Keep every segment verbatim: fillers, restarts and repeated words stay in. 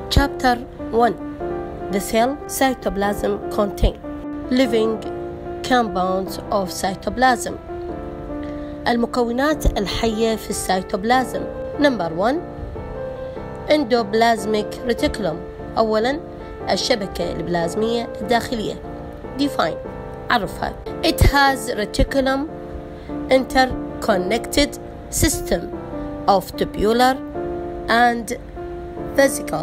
Chapter one. The cell cytoplasm contain living compounds of cytoplasm. المكونات الحية في السيتوبلازم. Number one. Endoplasmic reticulum. أولاً الشبكة البلازمية الداخلية. Define. عرفها. It has reticulum interconnected system of tubular and vesicle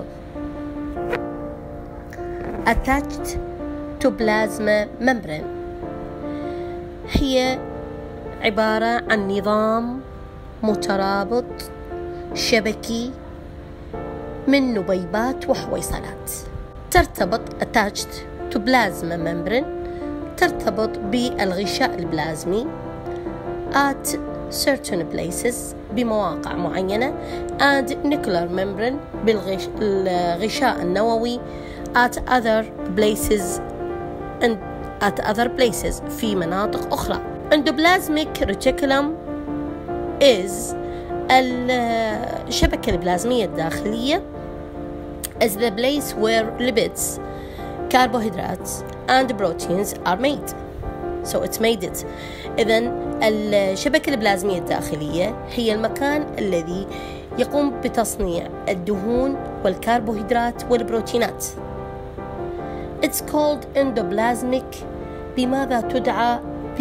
attached to plasma membrane. هي عبارة عن نظام مترابط شبكي من نبيبات وحويصلات ترتبط attached to plasma membrane ترتبط بالغشاء البلازمي at certain places بمواقع معينة and nuclear membrane بالغشاء النووي at other places and at other places في مناطق أخرى. Endoplasmic reticulum is الشبكة البلازمية الداخلية is the place where lipids, carbohydrates and proteins are made. So it's made it. إذن الشبكة البلازمية الداخلية هي المكان الذي يقوم بتصنيع الدهون والكربوهيدرات والبروتينات. It's called endoplasmic. بماذا تدعى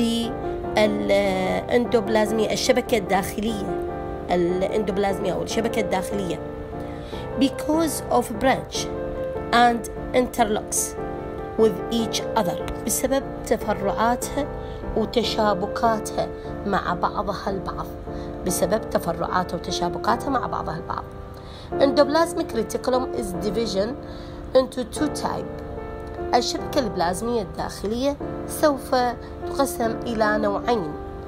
بالاندوبلازمية الشبكة الداخلية الاندوبلازمية أو الشبكة الداخلية because of branch and interlocks with each other بسبب تفرعاتها وتشابكاتها مع بعضها البعض بسبب تفرعاتها وتشابكاتها مع بعضها البعض. Endoplasmic reticulum is division into two types. الشبكة البلازمية الداخلية سوف تقسم إلى نوعين.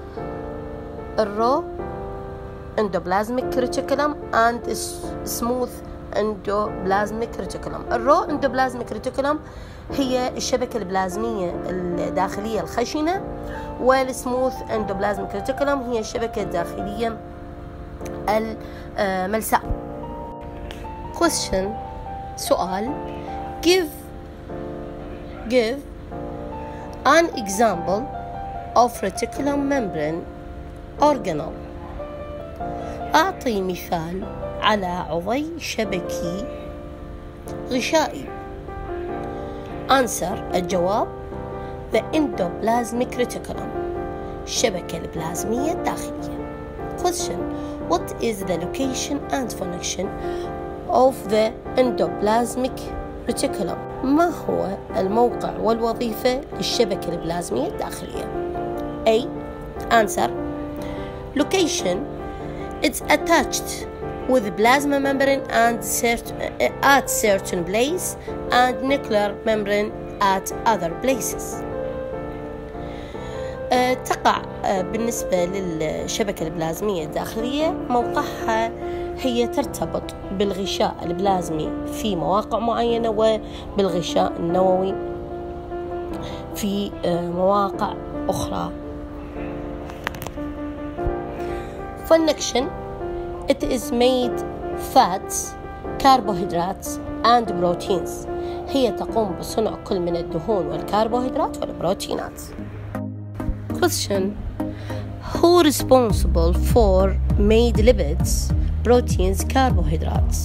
الرو endoplasmic reticulum and smooth endoplasmic reticulum. الرو endoplasmic reticulum هي الشبكة البلازمية الداخلية الخشنة والسموث endoplasmic reticulum هي الشبكة الداخلية الملساء. Question. سؤال. Give Give an example of reticulum membrane organelle. أعطي مثال على عضي شبكي غشائي. Answer. الجواب The endoplasmic reticulum الشبكة البلازمية الداخلية. Question. What is the location and function of the endoplasmic reticulum? ما هو الموقع والوظيفة للشبكة البلازمية الداخلية؟ A. Answer. Location. It's attached with plasma membrane and certain, at certain place and nuclear membrane at other places. أه تقع أه بالنسبة للشبكة البلازمية الداخلية موقعها هي ترتبط بالغشاء البلازمي في مواقع معينة وبالغشاء النووي في أه مواقع أخرى. Function. It is made fats, carbohydrates and proteins. هي تقوم بصنع كل من الدهون والكربوهيدرات والبروتينات. Question. Who responsible for made lipids, proteins, carbohydrates?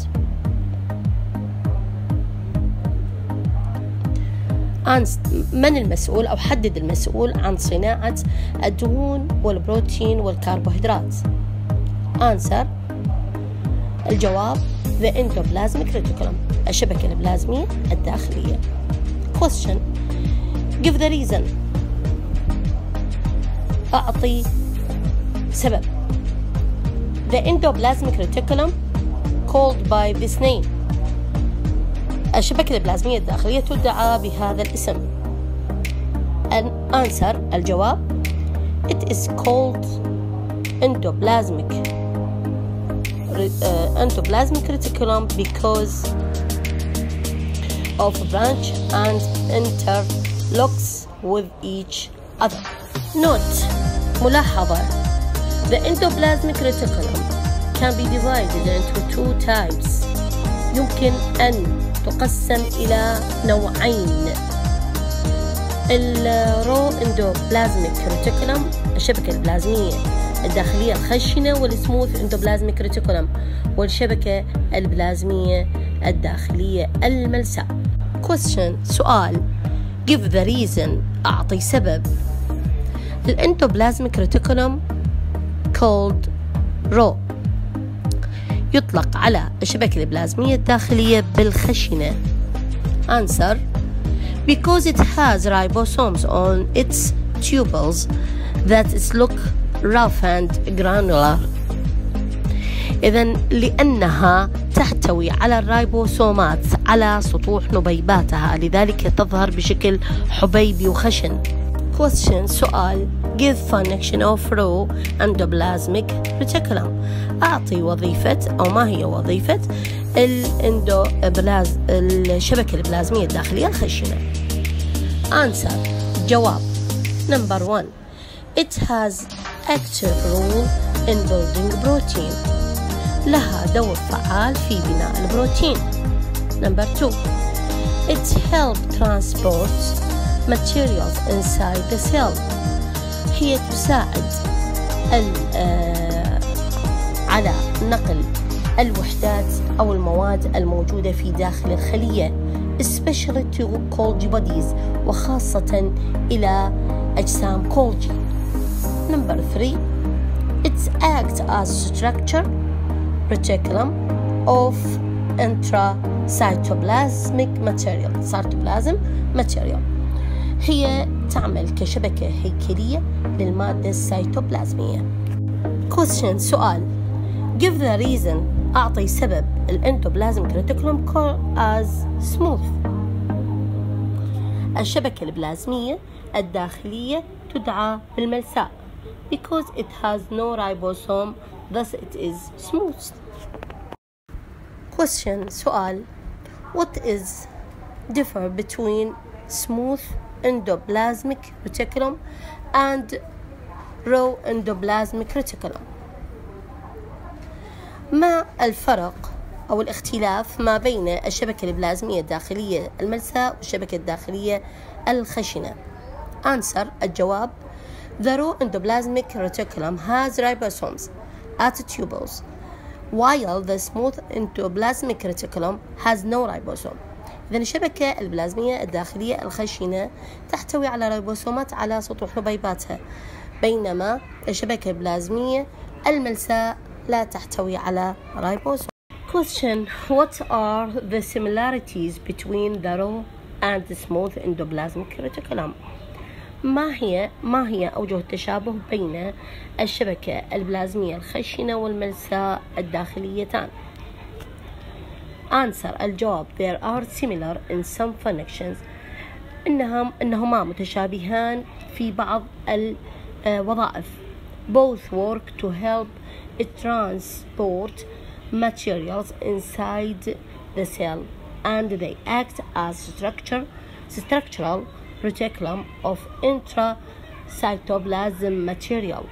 من المسؤول أو حدد المسؤول عن صناعة الدهون والبروتين والكربوهيدرات؟ Answer. الجواب The endoplasmic reticulum الشبكة البلازمية الداخلية. Question. Give the reason. أعطي سبب. The endoplasmic reticulum called by this name الشبكة البلازمية الداخلية تدعى بهذا الاسم. An answer. الجواب It is called endoplasmic uh, endoplasmic reticulum because of branch and interlocks with each other. Note. ملاحظة. The endoplasmic reticulum can be divided into two types. يمكن أن تقسم إلى نوعين: الرو اندوبلازميك ريتيكولم الشبكة البلازمية الداخلية الخشنة، والسموث اندوبلازميك ريتيكولم والشبكة البلازمية الداخلية الملساء. question سؤال give the reason أعطي سبب. الاندوبلازميك ريتيكولم called رو يطلق على الشبكة البلازمية الداخلية بالخشنة. answer because it has ribosomes on its tubules that it look rough and granular. إذن لأنها تحتوي على الرايبوسومات على سطوح نبيباتها، لذلك تظهر بشكل حبيبي وخشن. question سؤال give function of row endoplasmic reticulum أعطي وظيفة أو ما هي وظيفة الاندوبلاز الشبكة البلازمية الداخلية الخشنة. answer جواب number one it has active role in building protein لها دور فعال في بناء البروتين. number two it help transport materials inside the cell هي تساعد على نقل الوحدات أو المواد الموجودة في داخل الخلية especially to Golgi bodies وخاصة إلى أجسام Golgi. number three it acts as structure reticulum of intracytoplasmic material cytoplasm material هي تعمل كشبكة هيكلية للمادة السيتوبلازمية. question سؤال give the reason أعطي سبب الاندوبلازميك ريتيكولم as smooth الشبكة البلازمية الداخلية تدعى بالملساء because it has no ribosome thus it is smooth. question سؤال what is differ between smooth endoplasmic reticulum and raw endoplasmic reticulum ما الفرق أو الاختلاف ما بين الشبكة البلازمية الداخلية الملساء والشبكة الداخلية الخشنة؟ answer الجواب the raw endoplasmic reticulum has ribosomes at tubules while the smooth endoplasmic reticulum has no ribosome. إذن الشبكة البلازمية الداخلية الخشنة تحتوي على ريبوسومات على سطوح نبيباتها، بينما الشبكة البلازمية الملساء لا تحتوي على ريبوسوم. question what are the similarities between the raw and the smooth endoplasmic reticulum ما هي ما هي أوجه التشابه بين الشبكة البلازمية الخشنة والملساء الداخليتان؟ answer الجواب there are similar in some functions إنهم إنهما متشابهان في بعض الوظائف both work to help transport materials inside the cell and they act as structure structural reticulum of intracytoplasm material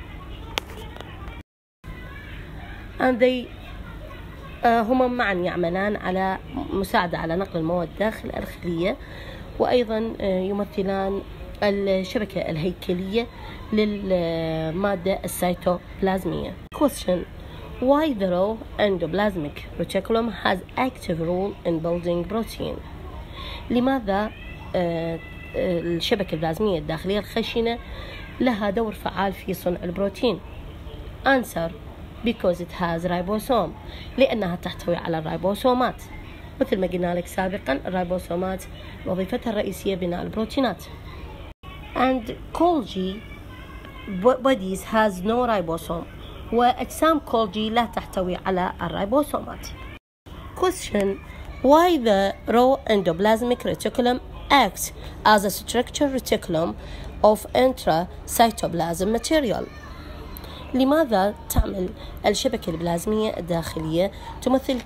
and they هما معا يعملان على مساعدة على نقل المواد داخل الخلية، وأيضا يمثلان الشبكة الهيكلية للمادة السيتوبلازمية. question why the raw endoplasmic reticulum has active role in building protein لماذا الشبكة البلازمية الداخلية الخشنة لها دور فعال في صنع البروتين؟ answer because it has ribosome لأنها تحتوي على الريبوسومات، مثل ما قلنا لك سابقا الريبوسومات وظيفتها الرئيسية بناء البروتينات. and Golgi bodies has no ribosome وأجسام Golgi لا تحتوي على الريبوسومات. question why the raw endoplasmic reticulum acts as a structure reticulum of intracytoplasm material لماذا تعمل الشبكة البلازمية الداخلية تمثل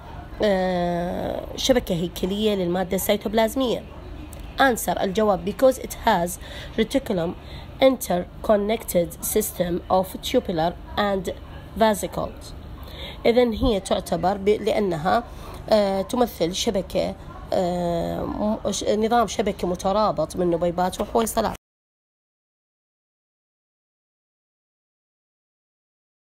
كشبكة هيكلية للمادة السيتوبلازمية؟ answer الجواب because it has reticulum interconnected system of tubular and vesicles إذن هي تعتبر لأنها تمثل شبكة نظام شبكي مترابط من نبيبات وحويصلات.